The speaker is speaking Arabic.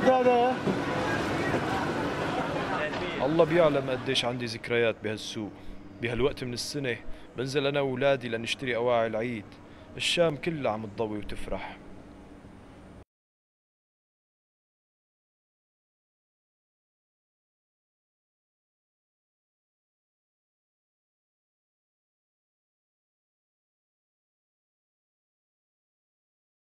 هذا؟ الله بيعلم قديش عندي ذكريات بهالسوق. بهالوقت من السنة بنزل أنا وولادي لنشتري أواعي العيد. الشام كلها عم تضوي وتفرح.